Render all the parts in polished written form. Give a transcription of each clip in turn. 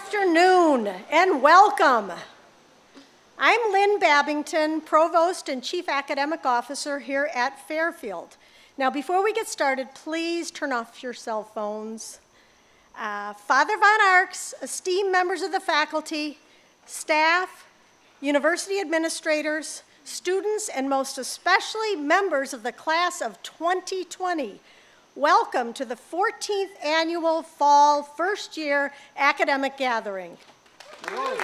afternoon and welcome. I'm Lynn Babington, Provost and Chief Academic Officer here at Fairfield. Now, before we get started, please turn off your cell phones. Father Von Arx, esteemed members of the faculty, staff, university administrators, students, and most especially members of the class of 2020, welcome to the 14th annual Fall First Year Academic Gathering. Whoa.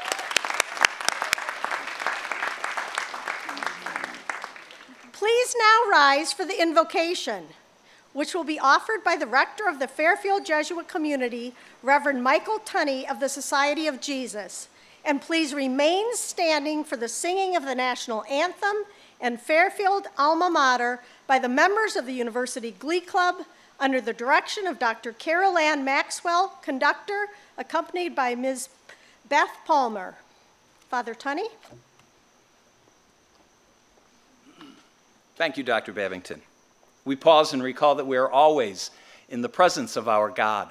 Please now rise for the invocation, which will be offered by the Rector of the Fairfield Jesuit Community, Reverend Michael Tunney of the Society of Jesus. And please remain standing for the singing of the National Anthem and Fairfield Alma Mater by the members of the University Glee Club under the direction of Dr. Carol Ann Maxwell, conductor, accompanied by Ms. Beth Palmer. Father Tunney. Thank you, Dr. Babington. We pause and recall that we are always in the presence of our God.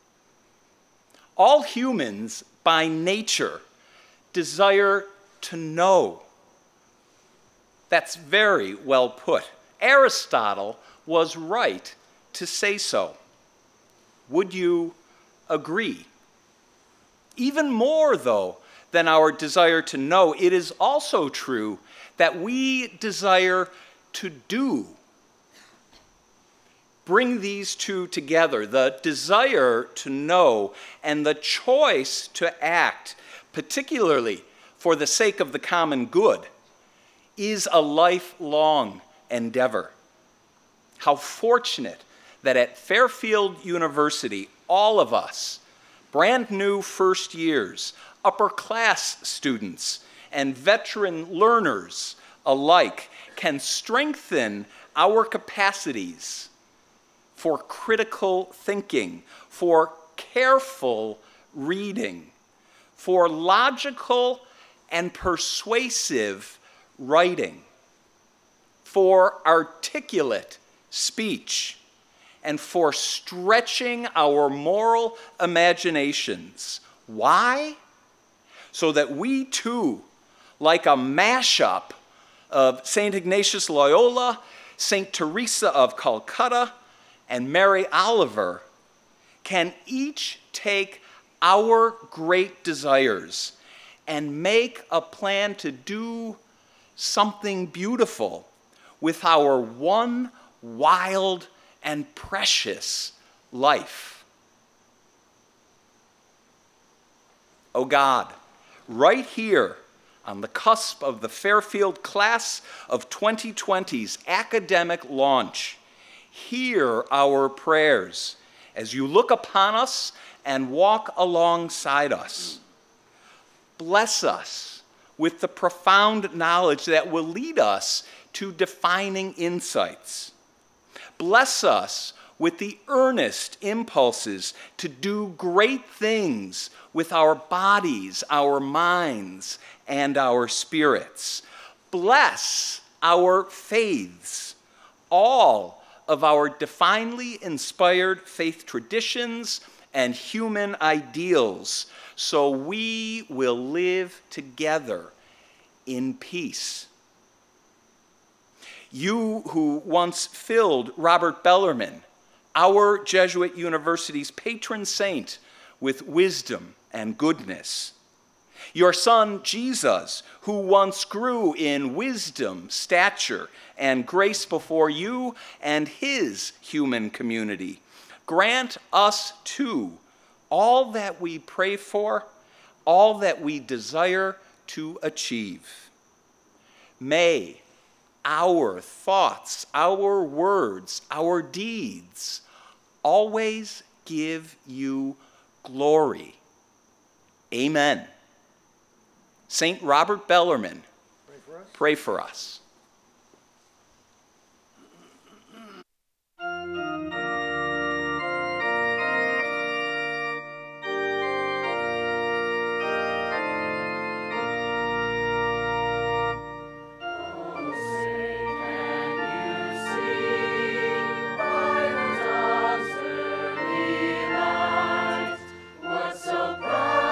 All humans, by nature, desire to know. That's very well put. Aristotle was right to say so. Would you agree? Even more, though, than our desire to know, it is also true that we desire to do. Bring these two together, the desire to know and the choice to act, particularly for the sake of the common good, is a lifelong endeavor. How fortunate that at Fairfield University, all of us, brand new first years, upper class students, and veteran learners alike, can strengthen our capacities for critical thinking, for careful reading, for logical and persuasive writing, for articulate speech, and for stretching our moral imaginations. Why? So that we too, like a mashup of St. Ignatius Loyola, St. Teresa of Calcutta, and Mary Oliver, can each take our great desires and make a plan to do something beautiful with our one wild and precious life. Oh God, right here on the cusp of the Fairfield class of 2020's academic launch, hear our prayers as you look upon us and walk alongside us. Bless us with the profound knowledge that will lead us to defining insights. Bless us with the earnest impulses to do great things with our bodies, our minds, and our spirits. Bless our faiths, all of our divinely inspired faith traditions and human ideals, so we will live together in peace. You who once filled Robert Bellarmine, our Jesuit University's patron saint, with wisdom and goodness. Your son, Jesus, who once grew in wisdom, stature, and grace before you and his human community. Grant us, too, all that we pray for, all that we desire to achieve. May our thoughts, our words, our deeds always give you glory. Amen. Saint Robert Bellarmine, pray for us. What so bright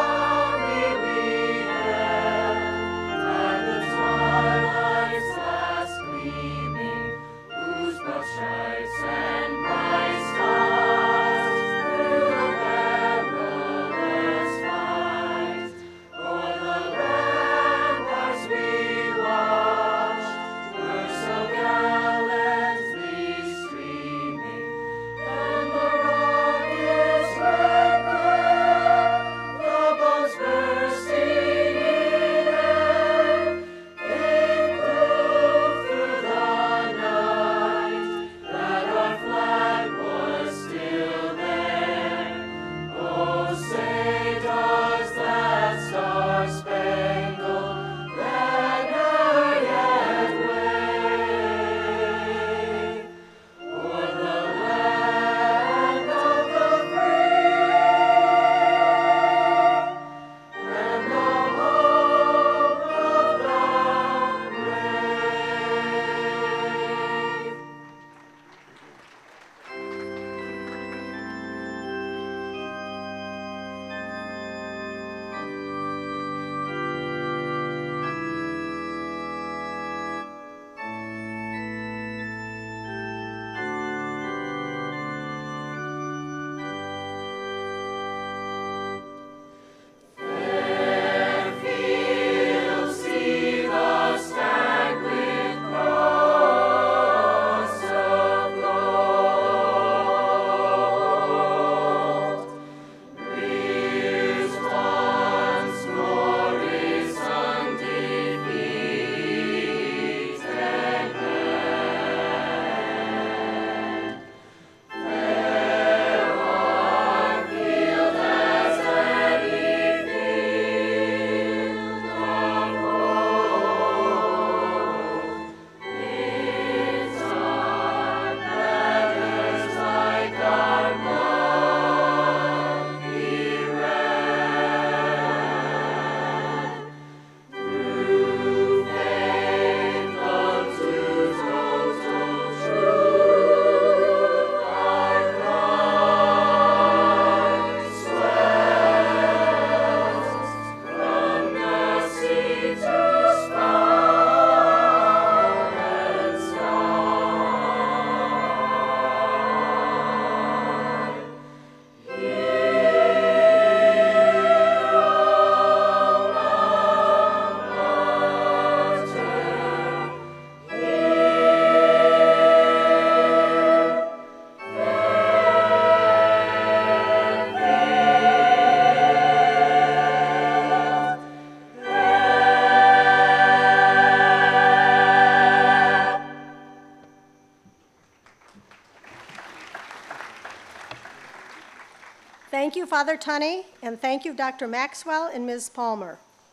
Thank you, Father Tunney, and thank you, Dr. Maxwell and Ms. Palmer.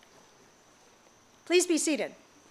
Please be seated.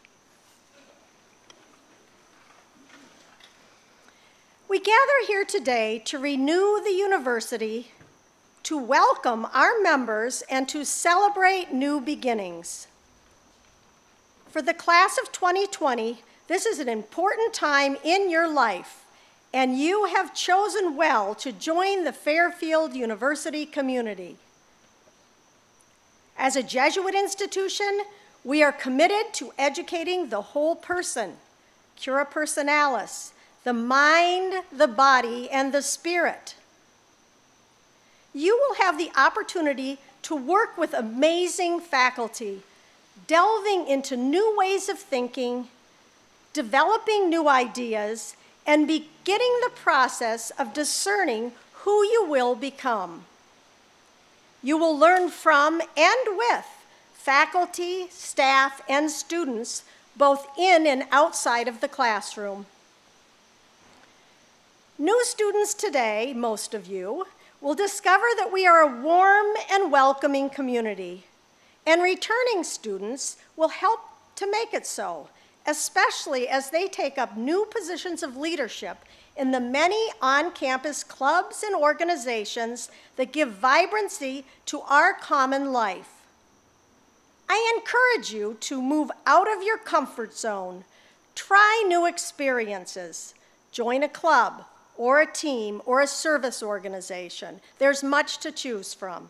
We gather here today to renew the university, to welcome our members, and to celebrate new beginnings. For the class of 2020, this is an important time in your life, and you have chosen well to join the Fairfield University community. As a Jesuit institution, we are committed to educating the whole person, cura personalis, the mind, the body, and the spirit. You will have the opportunity to work with amazing faculty, delving into new ways of thinking, developing new ideas, and beginning the process of discerning who you will become. You will learn from and with faculty, staff, and students, both in and outside of the classroom. New students today, most of you, will discover that we are a warm and welcoming community, and returning students will help to make it so, especially as they take up new positions of leadership in the many on-campus clubs and organizations that give vibrancy to our common life. I encourage you to move out of your comfort zone, try new experiences, join a club or a team or a service organization. There's much to choose from.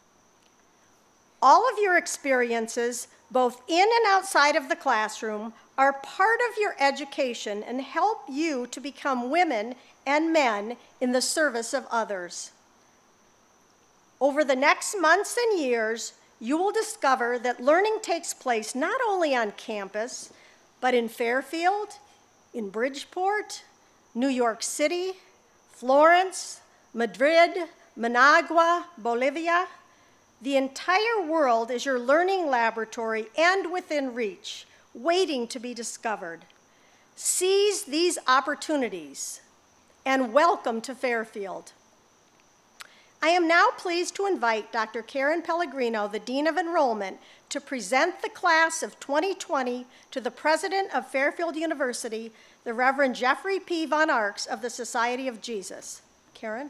All of your experiences, both in and outside of the classroom, are part of your education and help you to become women and men in the service of others. Over the next months and years, you will discover that learning takes place not only on campus, but in Fairfield, in Bridgeport, New York City, Florence, Madrid, Managua, Bolivia. The entire world is your learning laboratory and within reach, waiting to be discovered. Seize these opportunities and welcome to Fairfield. I am now pleased to invite Dr. Karen Pellegrino, the Dean of Enrollment, to present the class of 2020 to the President of Fairfield University, the Reverend Jeffrey P. Von Arx of the Society of Jesus. Karen?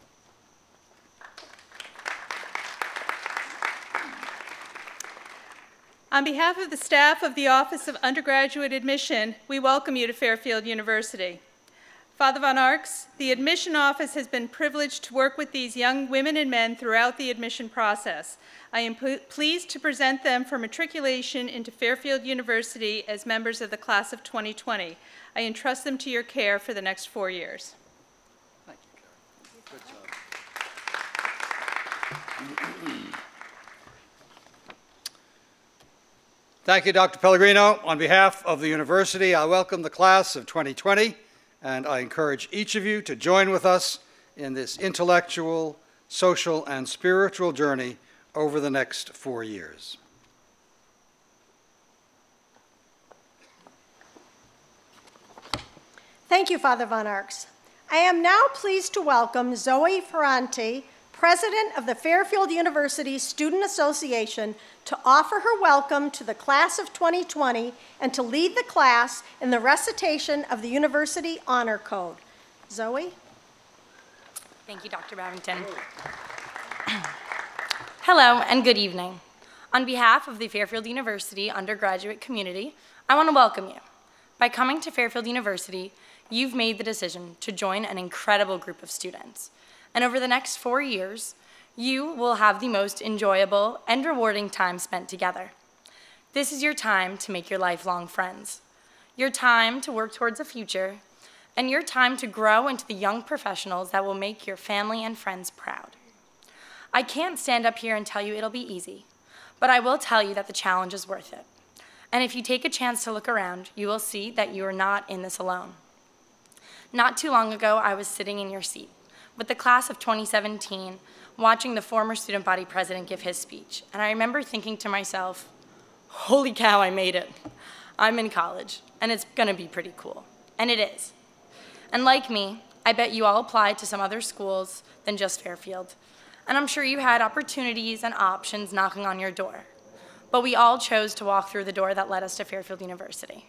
On behalf of the staff of the Office of Undergraduate Admission, we welcome you to Fairfield University. Father Von Arx, the admission office has been privileged to work with these young women and men throughout the admission process. I am pleased to present them for matriculation into Fairfield University as members of the class of 2020. I entrust them to your care for the next 4 years. Thank you, Karen. Good job. Thank you, Dr. Pellegrino. On behalf of the university, I welcome the class of 2020, and I encourage each of you to join with us in this intellectual, social, and spiritual journey over the next 4 years. Thank you, Father Von Arx. I am now pleased to welcome Zoe Ferranti, President of the Fairfield University Student Association, to offer her welcome to the class of 2020 and to lead the class in the recitation of the University Honor Code. Zoe? Thank you, Dr. Babington. Hello and good evening. On behalf of the Fairfield University undergraduate community, I want to welcome you. By coming to Fairfield University, you've made the decision to join an incredible group of students. And over the next 4 years, you will have the most enjoyable and rewarding time spent together. This is your time to make your lifelong friends, your time to work towards a future, and your time to grow into the young professionals that will make your family and friends proud. I can't stand up here and tell you it'll be easy, but I will tell you that the challenge is worth it. And if you take a chance to look around, you will see that you are not in this alone. Not too long ago, I was sitting in your seat with the class of 2017, watching the former student body president give his speech. And I remember thinking to myself, holy cow, I made it. I'm in college, and it's gonna be pretty cool. And it is. And like me, I bet you all applied to some other schools than just Fairfield. And I'm sure you had opportunities and options knocking on your door. But we all chose to walk through the door that led us to Fairfield University.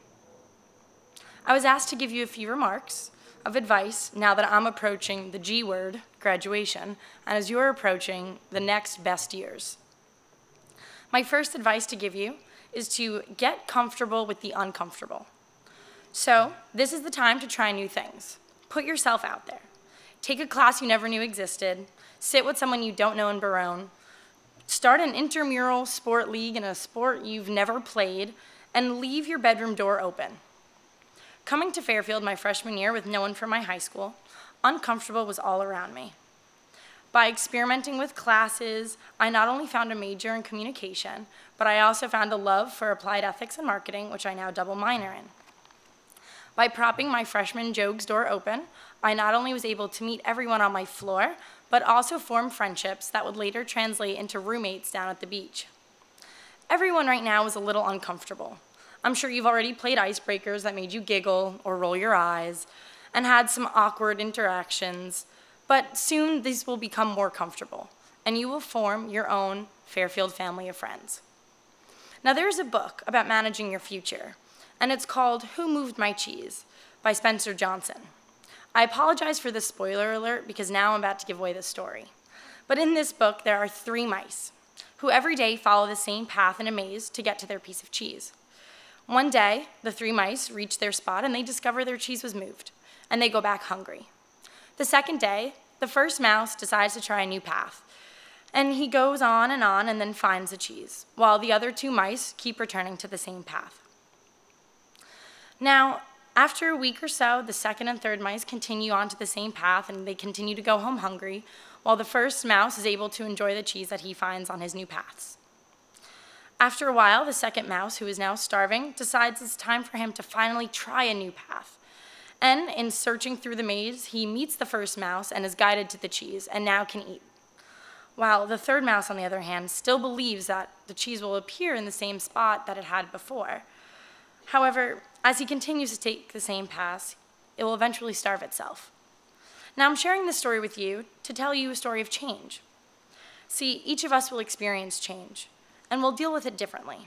I was asked to give you a few remarks of advice now that I'm approaching the G word, graduation, and as you're approaching the next best years. My first advice to give you is to get comfortable with the uncomfortable. So this is the time to try new things. Put yourself out there. Take a class you never knew existed, sit with someone you don't know in Barone, start an intramural sport league in a sport you've never played, and leave your bedroom door open. Coming to Fairfield my freshman year with no one from my high school, uncomfortable was all around me. By experimenting with classes, I not only found a major in communication, but I also found a love for applied ethics and marketing, which I now double minor in. By propping my freshman Jogues door open, I not only was able to meet everyone on my floor, but also form friendships that would later translate into roommates down at the beach. Everyone right now is a little uncomfortable. I'm sure you've already played icebreakers that made you giggle or roll your eyes and had some awkward interactions, but soon these will become more comfortable and you will form your own Fairfield family of friends. Now there's a book about managing your future, and it's called Who Moved My Cheese by Spencer Johnson. I apologize for the spoiler alert because now I'm about to give away the story. But in this book, there are 3 mice who every day follow the same path in a maze to get to their piece of cheese. One day, the 3 mice reach their spot and they discover their cheese was moved, and they go back hungry. The second day, the first mouse decides to try a new path, and he goes on and then finds the cheese, while the other 2 mice keep returning to the same path. Now, after a week or so, the second and third mice continue onto the same path and they continue to go home hungry, while the first mouse is able to enjoy the cheese that he finds on his new paths. After a while, the second mouse, who is now starving, decides it's time for him to finally try a new path. And in searching through the maze, he meets the first mouse and is guided to the cheese and now can eat. While the third mouse, on the other hand, still believes that the cheese will appear in the same spot that it had before. However, as he continues to take the same paths, it will eventually starve itself. Now I'm sharing this story with you to tell you a story of change. See, each of us will experience change, and we'll deal with it differently.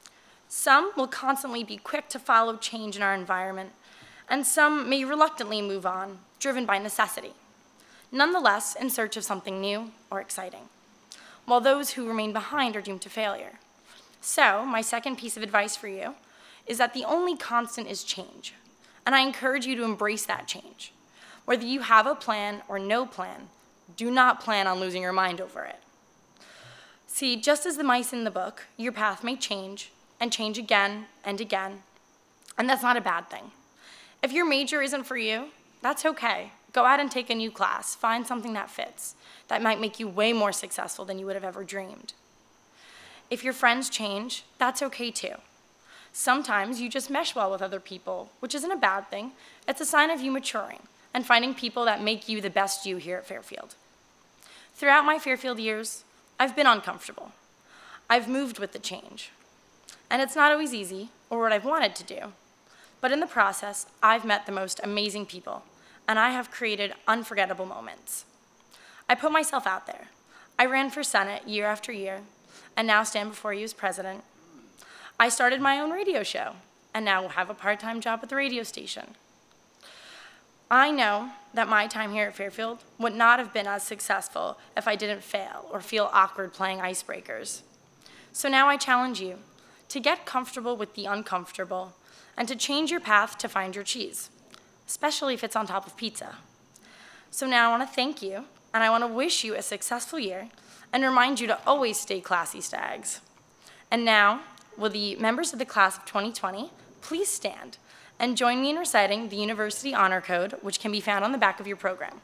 Some will constantly be quick to follow change in our environment, and some may reluctantly move on, driven by necessity, nonetheless in search of something new or exciting, while those who remain behind are doomed to failure. So, my second piece of advice for you is that the only constant is change, and I encourage you to embrace that change. Whether you have a plan or no plan, do not plan on losing your mind over it. See, just as the mice in the book, your path may change and change again and again, and that's not a bad thing. If your major isn't for you, that's okay. Go out and take a new class, find something that fits, that might make you way more successful than you would have ever dreamed. If your friends change, that's okay too. Sometimes you just mesh well with other people, which isn't a bad thing. It's a sign of you maturing and finding people that make you the best you here at Fairfield. Throughout my Fairfield years, I've been uncomfortable. I've moved with the change. And it's not always easy or what I've wanted to do. But in the process, I've met the most amazing people, and I have created unforgettable moments. I put myself out there. I ran for Senate year after year, and now stand before you as president. I started my own radio show, and now have a part-time job at the radio station. I know that my time here at Fairfield would not have been as successful if I didn't fail or feel awkward playing icebreakers. So now I challenge you to get comfortable with the uncomfortable and to change your path to find your cheese, especially if it's on top of pizza. So now I want to thank you, and I want to wish you a successful year and remind you to always stay classy, Stags. And now, will the members of the class of 2020 please stand and join me in reciting the University Honor Code, which can be found on the back of your program.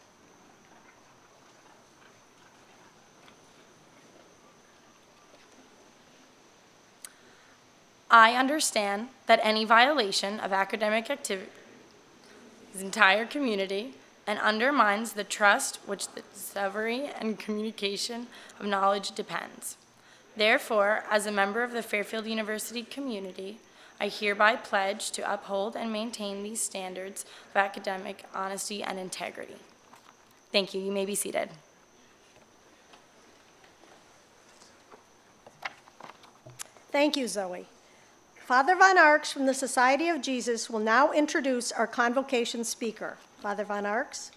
I understand that any violation of academic activity is entire community and undermines the trust which the discovery and communication of knowledge depends. Therefore, as a member of the Fairfield University community, I hereby pledge to uphold and maintain these standards of academic honesty and integrity. Thank you. You may be seated. Thank you, Zoe. Father Von Arx from the Society of Jesus will now introduce our convocation speaker. Father Von Arx.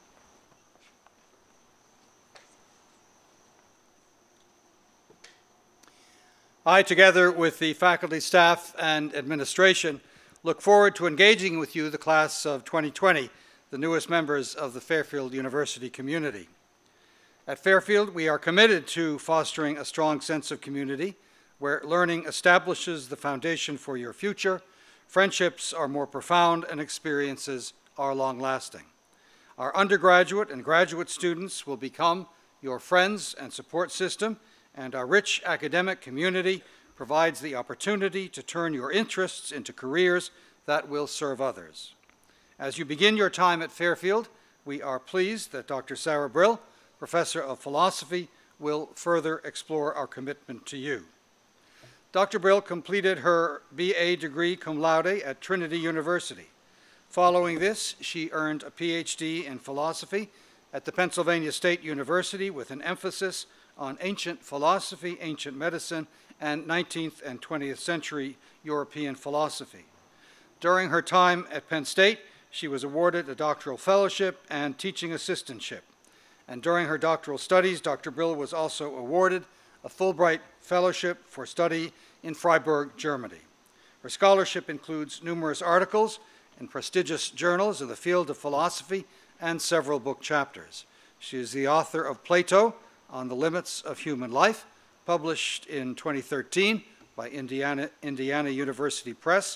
I, together with the faculty, staff, and administration, look forward to engaging with you, the class of 2020, the newest members of the Fairfield University community. At Fairfield, we are committed to fostering a strong sense of community where learning establishes the foundation for your future, friendships are more profound, and experiences are long-lasting. Our undergraduate and graduate students will become your friends and support system, and our rich academic community provides the opportunity to turn your interests into careers that will serve others. As you begin your time at Fairfield, we are pleased that Dr. Sarah Brill, Professor of Philosophy, will further explore our commitment to you. Dr. Brill completed her BA degree cum laude at Trinity University. Following this, she earned a PhD in philosophy at the Pennsylvania State University with an emphasis on ancient philosophy, ancient medicine, and 19th and 20th century European philosophy. During her time at Penn State, she was awarded a doctoral fellowship and teaching assistantship. And during her doctoral studies, Dr. Brill was also awarded a Fulbright Fellowship for study in Freiburg, Germany. Her scholarship includes numerous articles in prestigious journals in the field of philosophy and several book chapters. She is the author of Plato, On the Limits of Human Life, published in 2013 by Indiana University Press,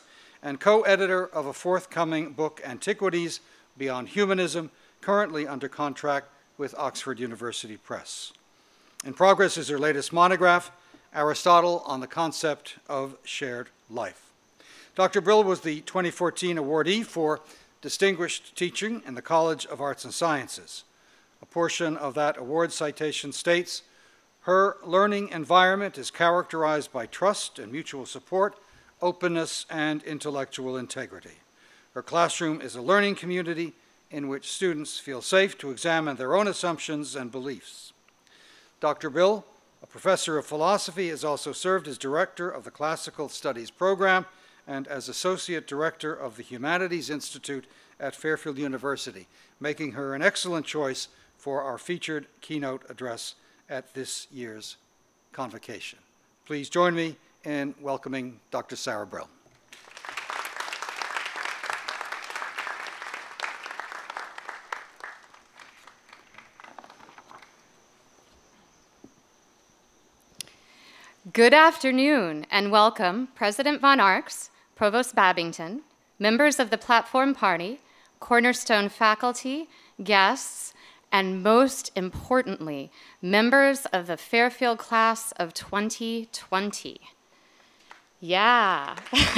and co-editor of a forthcoming book, Antiquities Beyond Humanism, currently under contract with Oxford University Press. In progress is her latest monograph, Aristotle on the Concept of Shared Life. Dr. Brill was the 2014 awardee for Distinguished Teaching in the College of Arts and Sciences. A portion of that award citation states, "Her learning environment is characterized by trust and mutual support, openness, and intellectual integrity. Her classroom is a learning community in which students feel safe to examine their own assumptions and beliefs." Dr. Brill, a professor of philosophy, has also served as director of the Classical Studies program and as associate director of the Humanities Institute at Fairfield University, making her an excellent choice for our featured keynote address at this year's Convocation. Please join me in welcoming Dr. Sarah Brill. Good afternoon and welcome President Von Arx, Provost Babington, members of the Platform Party, Cornerstone faculty, guests, and most importantly, members of the Fairfield class of 2020. Yeah.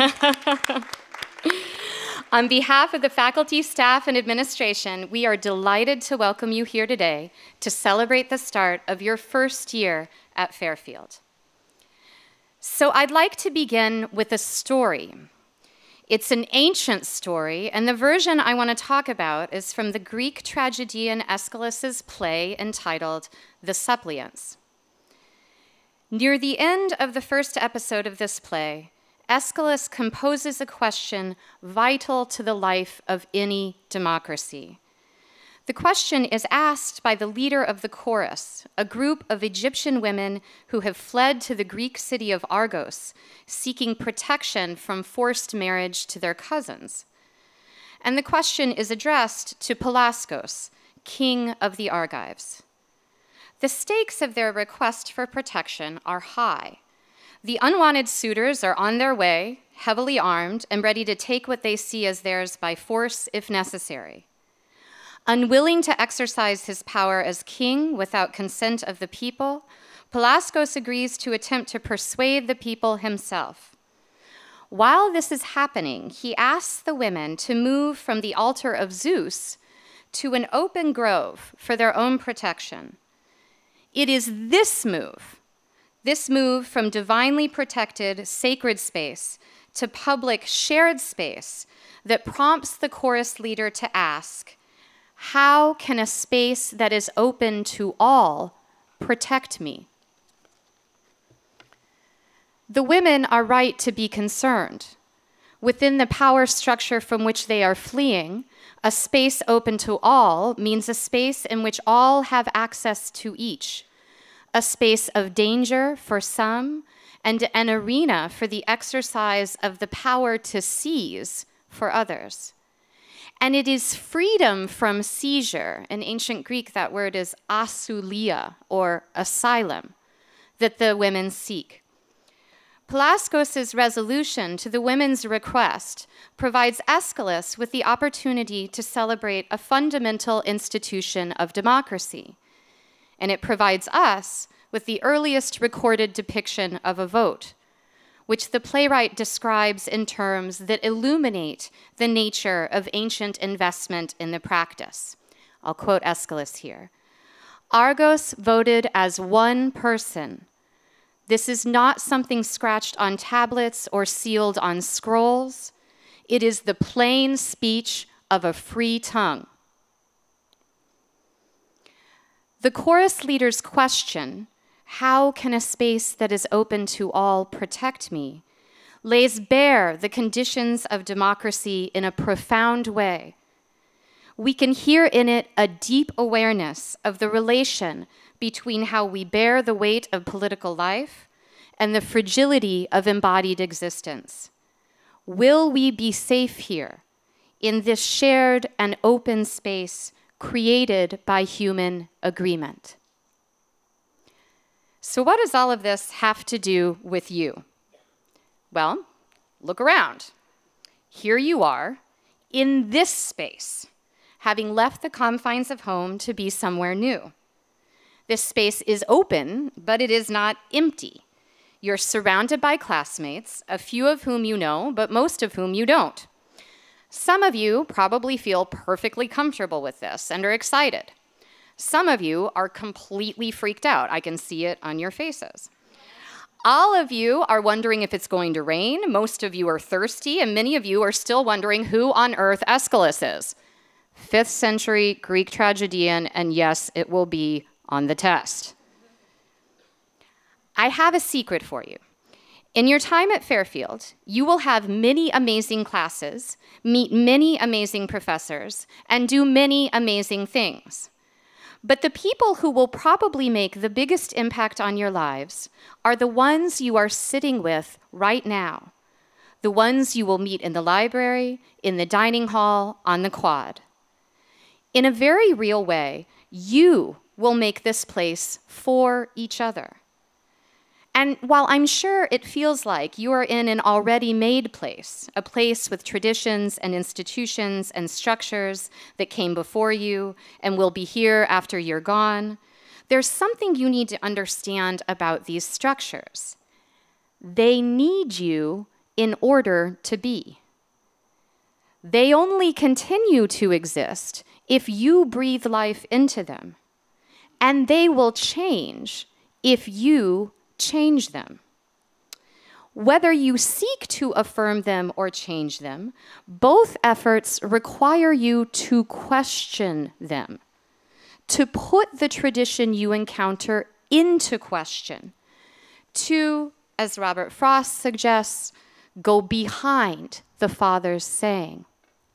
On behalf of the faculty, staff, and administration, we are delighted to welcome you here today to celebrate the start of your first year at Fairfield. So I'd like to begin with a story. It's an ancient story, and the version I want to talk about is from the Greek tragedian Aeschylus's play entitled The Suppliants. Near the end of the first episode of this play, Aeschylus composes a question vital to the life of any democracy. The question is asked by the leader of the chorus, a group of Egyptian women who have fled to the Greek city of Argos, seeking protection from forced marriage to their cousins. And the question is addressed to Pelasgos, king of the Argives. The stakes of their request for protection are high. The unwanted suitors are on their way, heavily armed, and ready to take what they see as theirs by force if necessary. Unwilling to exercise his power as king without consent of the people, Pelasgos agrees to attempt to persuade the people himself. While this is happening, he asks the women to move from the altar of Zeus to an open grove for their own protection. It is this move from divinely protected sacred space to public shared space, that prompts the chorus leader to ask, how can a space that is open to all protect me? The women are right to be concerned. Within the power structure from which they are fleeing, a space open to all means a space in which all have access to each, a space of danger for some, and an arena for the exercise of the power to seize for others. And it is freedom from seizure. In ancient Greek, that word is asulia, or asylum, that the women seek. Pelasgos' resolution to the women's request provides Aeschylus with the opportunity to celebrate a fundamental institution of democracy. And it provides us with the earliest recorded depiction of a vote, which the playwright describes in terms that illuminate the nature of ancient investment in the practice. I'll quote Aeschylus here. Argos voted as one person. This is not something scratched on tablets or sealed on scrolls. It is the plain speech of a free tongue. The chorus leader's question, how can a space that is open to all protect me, lays bare the conditions of democracy in a profound way. We can hear in it a deep awareness of the relation between how we bear the weight of political life and the fragility of embodied existence. Will we be safe here, in this shared and open space created by human agreement? So what does all of this have to do with you? Well, look around. here you are, in this space, having left the confines of home to be somewhere new. This space is open, but it is not empty. You're surrounded by classmates, a few of whom you know, but most of whom you don't. Some of you probably feel perfectly comfortable with this and are excited. Some of you are completely freaked out. I can see it on your faces. All of you are wondering if it's going to rain. Most of you are thirsty, and many of you are still wondering who on earth Aeschylus is. 5th century Greek tragedian, and yes, it will be on the test. I have a secret for you. In your time at Fairfield, you will have many amazing classes, meet many amazing professors, and do many amazing things. But the people who will probably make the biggest impact on your lives are the ones you are sitting with right now, the ones you will meet in the library, in the dining hall, on the quad. In a very real way, you will make this place for each other. And while I'm sure it feels like you are in an already made place, a place with traditions and institutions and structures that came before you and will be here after you're gone, there's something you need to understand about these structures. They need you in order to be. They only continue to exist if you breathe life into them. And they will change if you change them. Whether you seek to affirm them or change them, both efforts require you to question them, to put the tradition you encounter into question, to, as Robert Frost suggests, go behind the Father's saying.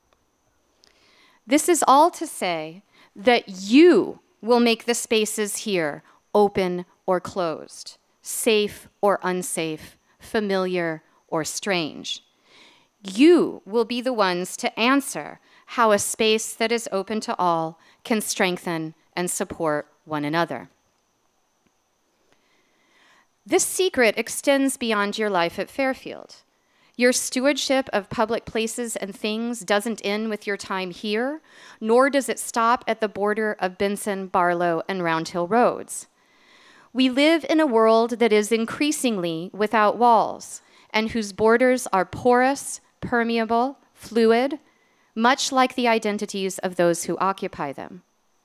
This is all to say that you will make the spaces here open or closed, safe or unsafe, familiar or strange. You will be the ones to answer how a space that is open to all can strengthen and support one another. This secret extends beyond your life at Fairfield. Your stewardship of public places and things doesn't end with your time here, nor does it stop at the border of Benson, Barlow, and Round Hill roads. We live in a world that is increasingly without walls, and whose borders are porous, permeable, fluid, much like the identities of those who occupy them.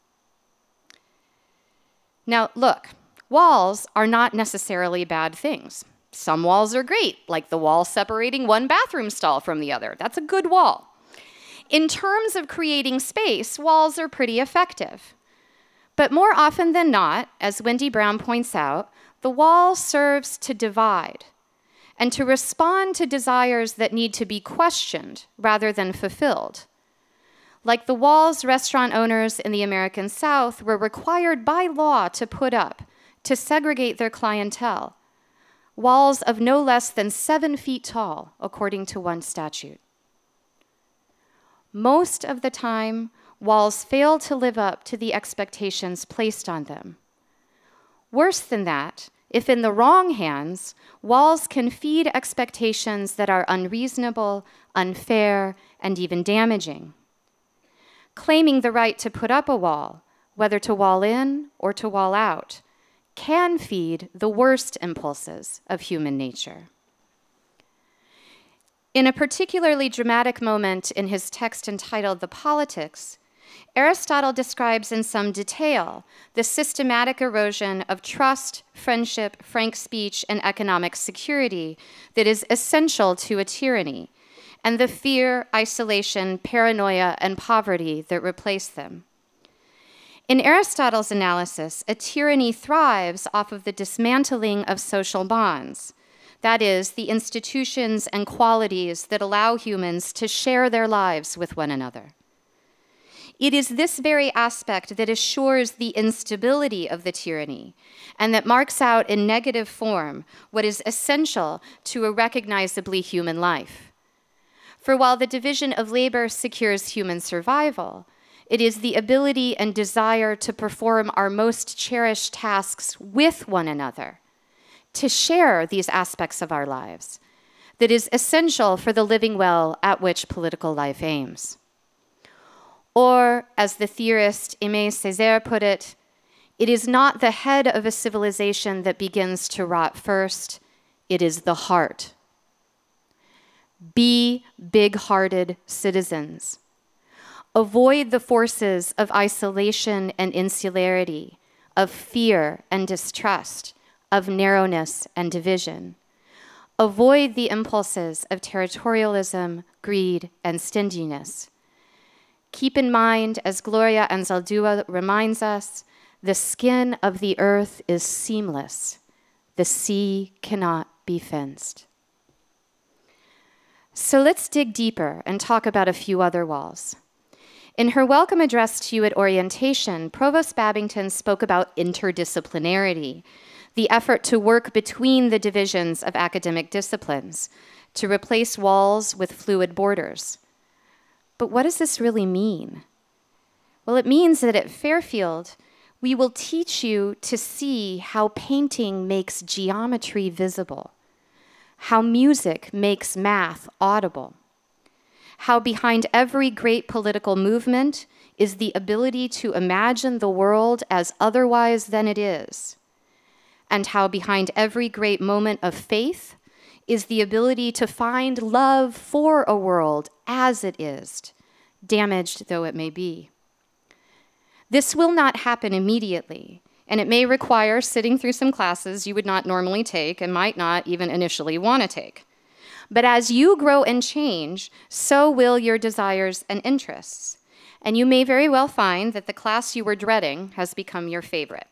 Now, look, walls are not necessarily bad things. Some walls are great, like the wall separating one bathroom stall from the other. That's a good wall. In terms of creating space, walls are pretty effective. But more often than not, as Wendy Brown points out, the wall serves to divide and to respond to desires that need to be questioned rather than fulfilled. Like the walls restaurant owners in the American South were required by law to put up to segregate their clientele, walls of no less than 7 feet tall, according to one statute. Most of the time, walls fail to live up to the expectations placed on them. Worse than that, if in the wrong hands, walls can feed expectations that are unreasonable, unfair, and even damaging. Claiming the right to put up a wall, whether to wall in or to wall out, can feed the worst impulses of human nature. In a particularly dramatic moment in his text entitled The Politics, Aristotle describes in some detail the systematic erosion of trust, friendship, frank speech, and economic security that is essential to a tyranny, and the fear, isolation, paranoia, and poverty that replace them. In Aristotle's analysis, a tyranny thrives off of the dismantling of social bonds, that is, the institutions and qualities that allow humans to share their lives with one another. It is this very aspect that assures the instability of the tyranny and that marks out in negative form what is essential to a recognizably human life. For while the division of labor secures human survival, it is the ability and desire to perform our most cherished tasks with one another, to share these aspects of our lives, that is essential for the living well at which political life aims. Or, as the theorist Aimé Césaire put it, it is not the head of a civilization that begins to rot first, it is the heart. Be big-hearted citizens. Avoid the forces of isolation and insularity, of fear and distrust, of narrowness and division. Avoid the impulses of territorialism, greed, and stinginess. Keep in mind, as Gloria Anzaldúa reminds us, the skin of the earth is seamless. The sea cannot be fenced. So let's dig deeper and talk about a few other walls. In her welcome address to you at orientation, Provost Babington spoke about interdisciplinarity, the effort to work between the divisions of academic disciplines, to replace walls with fluid borders. But what does this really mean? Well, it means that at Fairfield, we will teach you to see how painting makes geometry visible, how music makes math audible, how behind every great political movement is the ability to imagine the world as otherwise than it is, and how behind every great moment of faith is the ability to find love for a world as it is, damaged though it may be. This will not happen immediately, and it may require sitting through some classes you would not normally take and might not even initially want to take. But as you grow and change, so will your desires and interests. And you may very well find that the class you were dreading has become your favorite.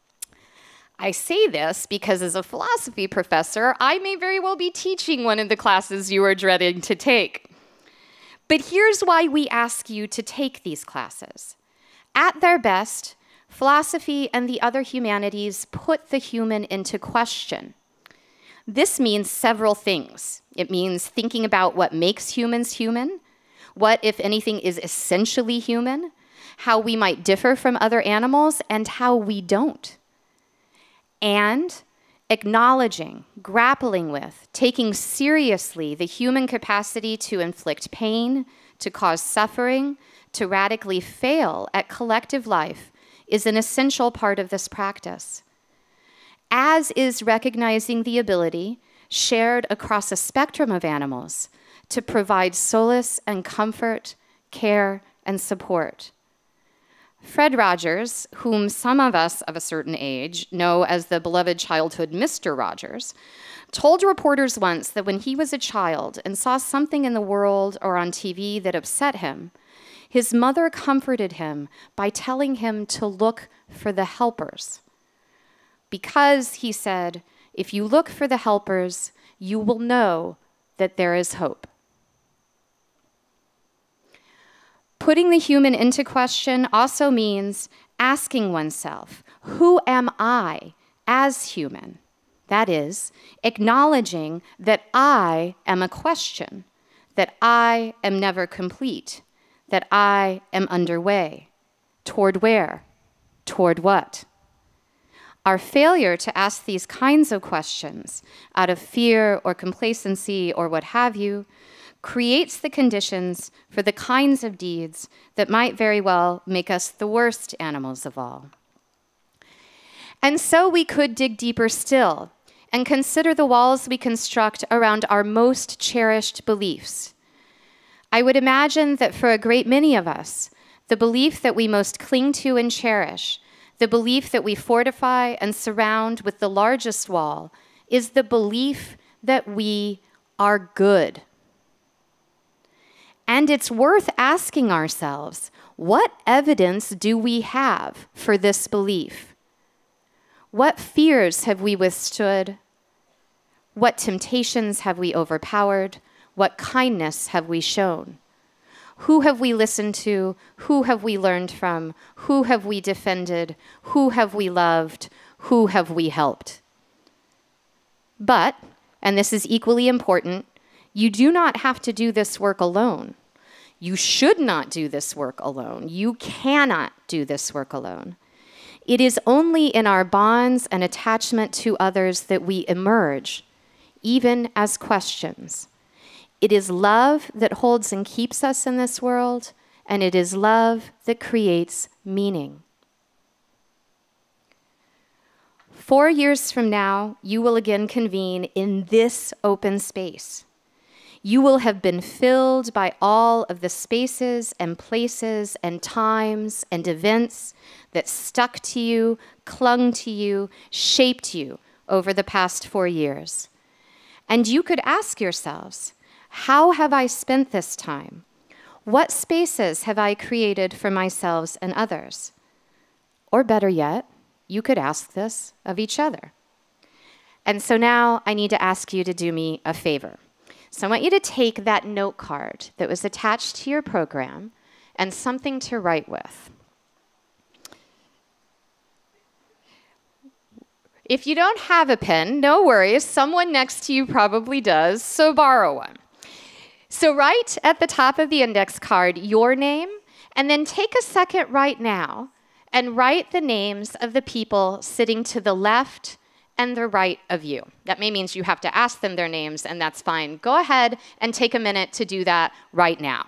I say this because as a philosophy professor, I may very well be teaching one of the classes you are dreading to take. But here's why we ask you to take these classes. At their best, philosophy and the other humanities put the human into question. This means several things. It means thinking about what makes humans human, what, if anything, is essentially human, how we might differ from other animals, and how we don't. And acknowledging, grappling with, taking seriously the human capacity to inflict pain, to cause suffering, to radically fail at collective life is an essential part of this practice, as is recognizing the ability, shared across a spectrum of animals, to provide solace and comfort, care, and support. Fred Rogers, whom some of us of a certain age know as the beloved childhood Mr. Rogers, told reporters once that when he was a child and saw something in the world or on TV that upset him, his mother comforted him by telling him to look for the helpers. Because, he said, if you look for the helpers, you will know that there is hope. Putting the human into question also means asking oneself, who am I as human? That is, acknowledging that I am a question, that I am never complete, that I am underway. Toward where? Toward what? Our failure to ask these kinds of questions out of fear or complacency or what have you creates the conditions for the kinds of deeds that might very well make us the worst animals of all. And so we could dig deeper still and consider the walls we construct around our most cherished beliefs. I would imagine that for a great many of us, the belief that we most cling to and cherish, the belief that we fortify and surround with the largest wall, is the belief that we are good. And it's worth asking ourselves, what evidence do we have for this belief? What fears have we withstood? What temptations have we overpowered? What kindness have we shown? Who have we listened to? Who have we learned from? Who have we defended? Who have we loved? Who have we helped? But, and this is equally important, you do not have to do this work alone. You should not do this work alone. You cannot do this work alone. It is only in our bonds and attachment to others that we emerge, even as questions. It is love that holds and keeps us in this world, and it is love that creates meaning. 4 years from now, you will again convene in this open space. You will have been filled by all of the spaces and places and times and events that stuck to you, clung to you, shaped you over the past 4 years. And you could ask yourselves, how have I spent this time? What spaces have I created for myself and others? Or better yet, you could ask this of each other. And so now I need to ask you to do me a favor. So I want you to take that note card that was attached to your program and something to write with. If you don't have a pen, no worries. Someone next to you probably does, so borrow one. So write at the top of the index card your name, and then take a second right now and write the names of the people sitting to the left and the right of you. That may mean you have to ask them their names, and that's fine. Go ahead and take a minute to do that right now.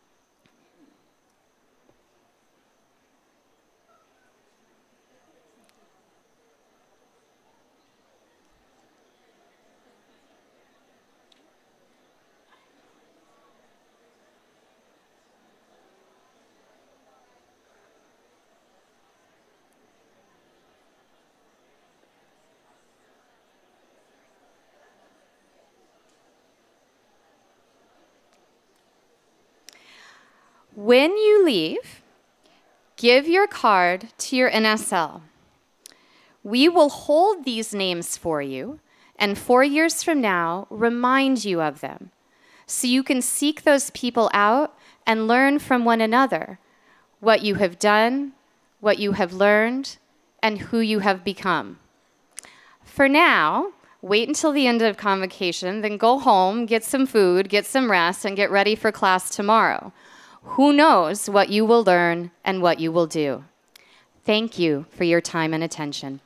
When you leave, give your card to your NSL. We will hold these names for you, and 4 years from now, remind you of them, so you can seek those people out and learn from one another what you have done, what you have learned, and who you have become. For now, wait until the end of Convocation, then go home, get some food, get some rest, and get ready for class tomorrow. Who knows what you will learn and what you will do. Thank you for your time and attention.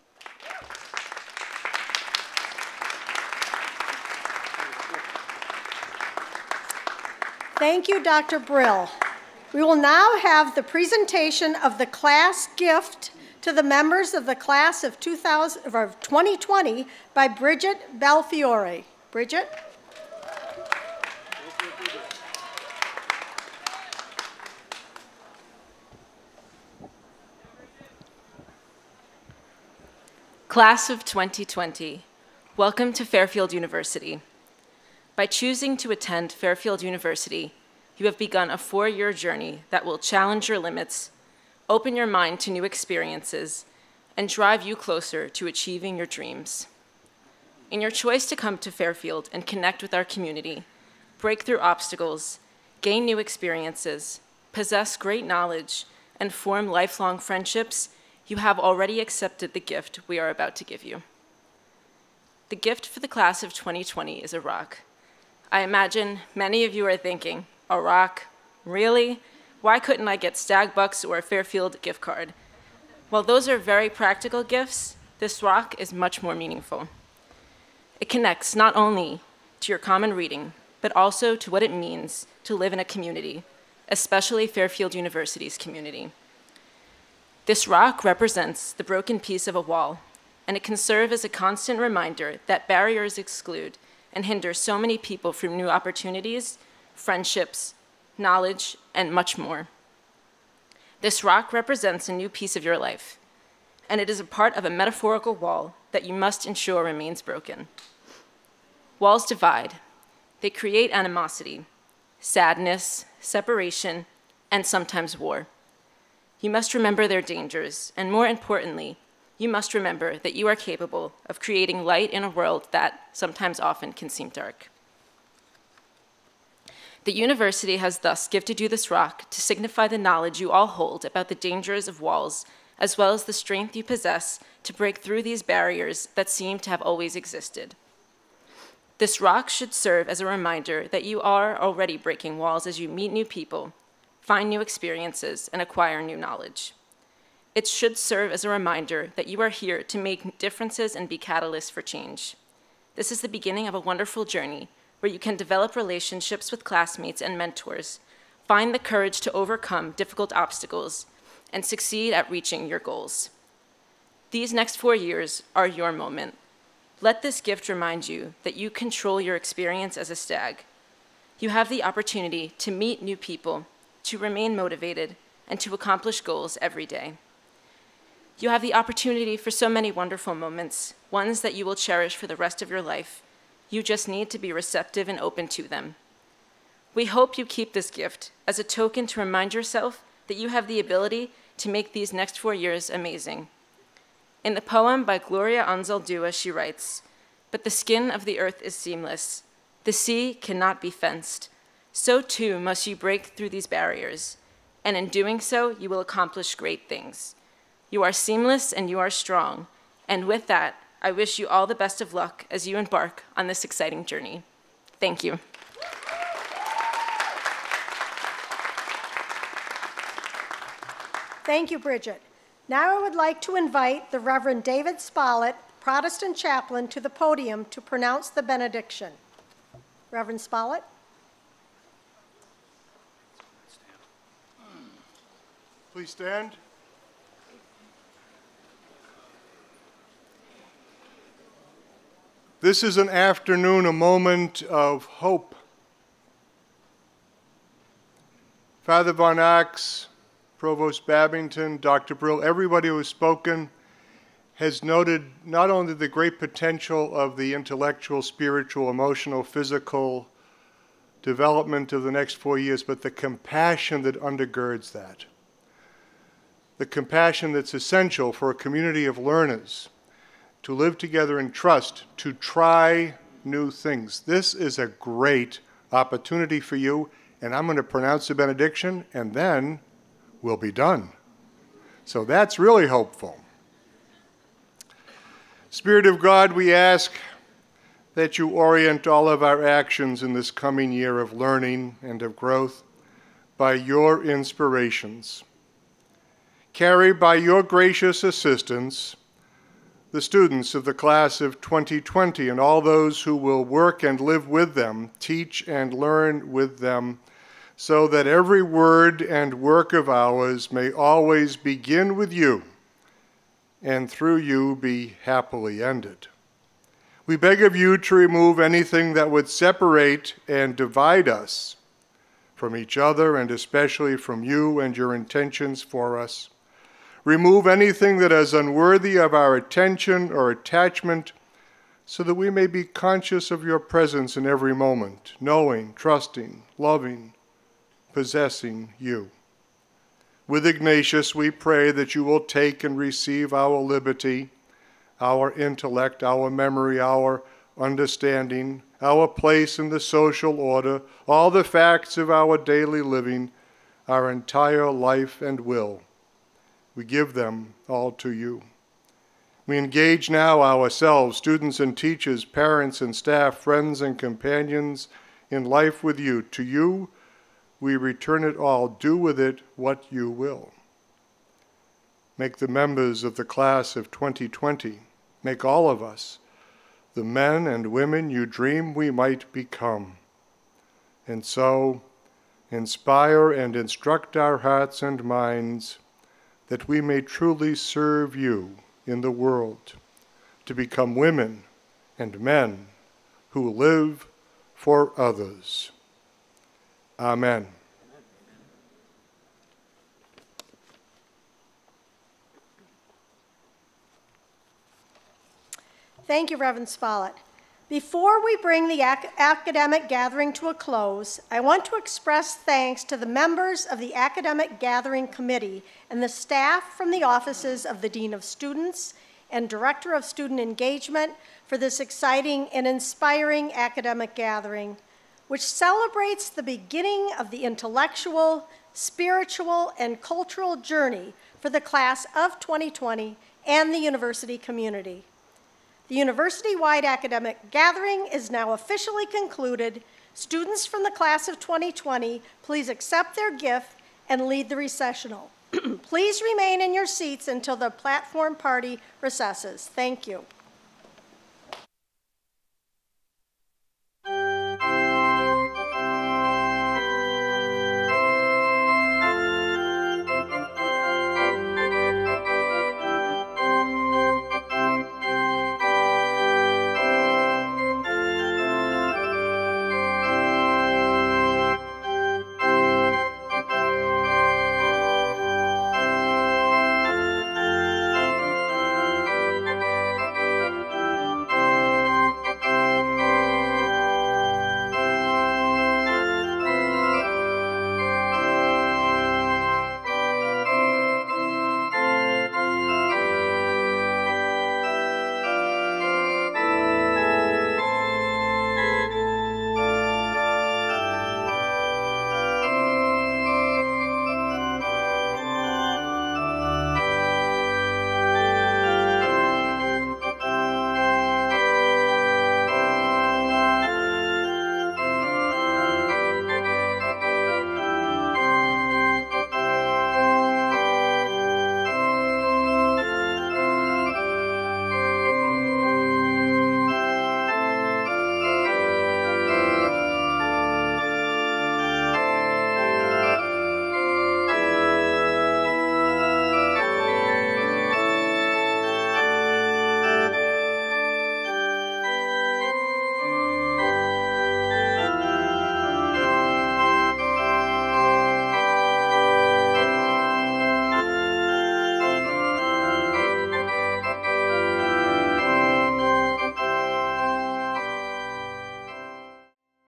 Thank you, Dr. Brill. We will now have the presentation of the class gift to the members of the class of 2020 by Bridget Belfiore. Bridget? Class of 2020, welcome to Fairfield University. By choosing to attend Fairfield University, you have begun a 4-year journey that will challenge your limits, open your mind to new experiences, and drive you closer to achieving your dreams. In your choice to come to Fairfield and connect with our community, break through obstacles, gain new experiences, possess great knowledge, and form lifelong friendships, you have already accepted the gift we are about to give you. The gift for the class of 2020 is a rock. I imagine many of you are thinking, a rock? Really? Why couldn't I get Stag Bucks or a Fairfield gift card? While those are very practical gifts, this rock is much more meaningful. It connects not only to your common reading, but also to what it means to live in a community, especially Fairfield University's community. This rock represents the broken piece of a wall, and it can serve as a constant reminder that barriers exclude and hinder so many people from new opportunities, friendships, knowledge, and much more. This rock represents a new piece of your life, and it is a part of a metaphorical wall that you must ensure remains broken. Walls divide. They create animosity, sadness, separation, and sometimes war. You must remember their dangers, and more importantly, you must remember that you are capable of creating light in a world that sometimes often can seem dark. The university has thus gifted you this rock to signify the knowledge you all hold about the dangers of walls, as well as the strength you possess to break through these barriers that seem to have always existed. This rock should serve as a reminder that you are already breaking walls as you meet new people, find new experiences, and acquire new knowledge. It should serve as a reminder that you are here to make differences and be catalysts for change. This is the beginning of a wonderful journey where you can develop relationships with classmates and mentors, find the courage to overcome difficult obstacles, and succeed at reaching your goals. These next 4 years are your moment. Let this gift remind you that you control your experience as a stag. You have the opportunity to meet new people, to remain motivated, and to accomplish goals every day. You have the opportunity for so many wonderful moments, ones that you will cherish for the rest of your life. You just need to be receptive and open to them. We hope you keep this gift as a token to remind yourself that you have the ability to make these next 4 years amazing. In the poem by Gloria Anzaldúa, she writes, "But the skin of the earth is seamless. The sea cannot be fenced. So too must you break through these barriers, and in doing so, you will accomplish great things. You are seamless and you are strong, and with that, I wish you all the best of luck as you embark on this exciting journey." Thank you. Thank you, Bridget. Now I would like to invite the Reverend David Smollett, Protestant chaplain, to the podium to pronounce the benediction. Reverend Smollett. Please stand. This is an afternoon, a moment of hope. Father Von Ax, Provost Babington, Dr. Brill, everybody who has spoken has noted not only the great potential of the intellectual, spiritual, emotional, physical development of the next 4 years, but the compassion that undergirds that. The compassion that's essential for a community of learners to live together in trust, to try new things. This is a great opportunity for you, and I'm going to pronounce the benediction, and then we'll be done. So that's really hopeful. Spirit of God, we ask that you orient all of our actions in this coming year of learning and of growth by your inspirations. Carry by your gracious assistance the students of the class of 2020 and all those who will work and live with them, teach and learn with them, so that every word and work of ours may always begin with you and through you be happily ended. We beg of you to remove anything that would separate and divide us from each other and especially from you and your intentions for us. Remove anything that is unworthy of our attention or attachment so that we may be conscious of your presence in every moment, knowing, trusting, loving, possessing you. With Ignatius, we pray that you will take and receive our liberty, our intellect, our memory, our understanding, our place in the social order, all the facts of our daily living, our entire life and will. We give them all to you. We engage now ourselves, students and teachers, parents and staff, friends and companions, in life with you. To you, we return it all. Do with it what you will. Make the members of the class of 2020, make all of us, the men and women you dream we might become. And so, inspire and instruct our hearts and minds that we may truly serve you in the world, to become women and men who live for others. Amen. Thank you, Reverend Smollett. Before we bring the academic gathering to a close, I want to express thanks to the members of the Academic Gathering Committee and the staff from the offices of the Dean of Students and Director of Student Engagement for this exciting and inspiring academic gathering, which celebrates the beginning of the intellectual, spiritual, and cultural journey for the class of 2020 and the university community. The university-wide academic gathering is now officially concluded. Students from the class of 2020, please accept their gift and lead the recessional. Please remain in your seats until the platform party recesses. Thank you.